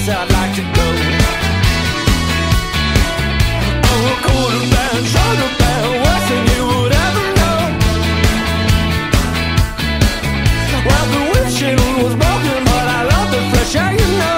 I'd like to go. Oh, could have been, should have been, worse than you would ever know. Well, the windshield was broken, but I love the fresh air, you know.